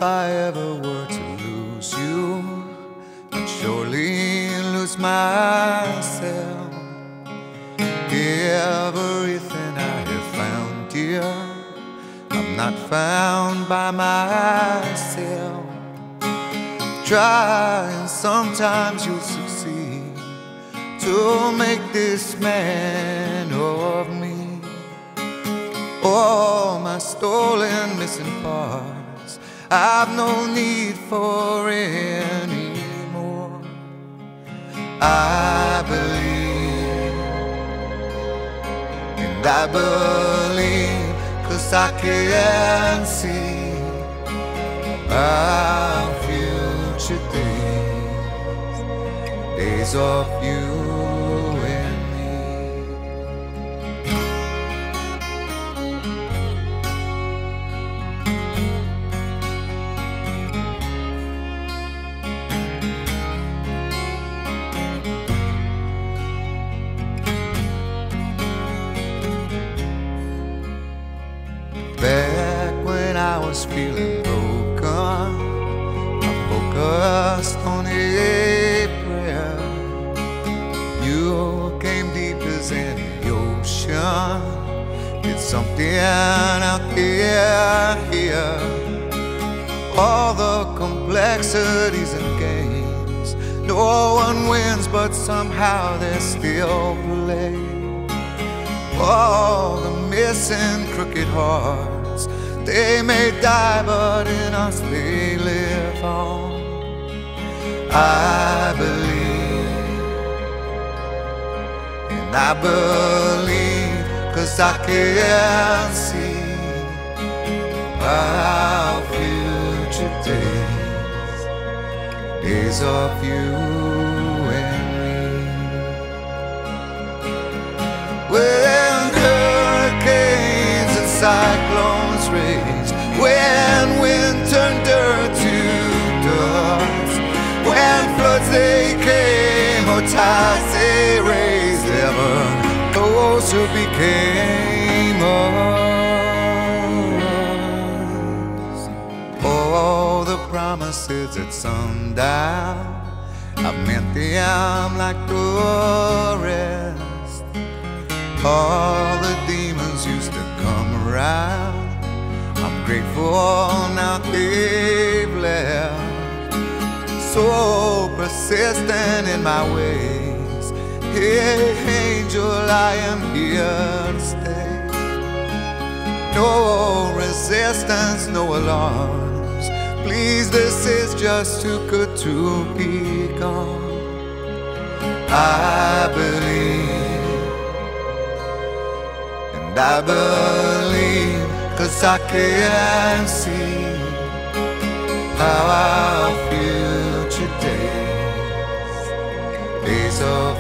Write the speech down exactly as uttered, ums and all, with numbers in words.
I ever were to lose you, I'd surely lose myself. Everything I have found here, I'm not found by myself. Try and sometimes you'll succeed to make this man of me. All my stolen missing parts, I've no need for anymore. I believe, and I believe, 'cause I can see our future days, days of you and me. Back when I was feeling broken, I focused on a prayer. You came deep as any ocean, did something out there here. All the complexities and games, no one wins, but somehow they're still played. All the missing crooked hearts, they may die, but in us they live on. I believe, and I believe, 'cause I can see our future days, days of you and me. When hurricanes and cyclones rage, when wind turned dirt to dust, when floods they came or tides they raised, ever those who became us. All the promises at sundown, I've meant them like the rest. All the demons used to come around, I'm grateful now they've left. So persistent in my ways, hey angel, I am here to stay. No resistance, no alarms, please, this is just too good to be gone. I believe, and I believe, 'cause I can see our future days, days of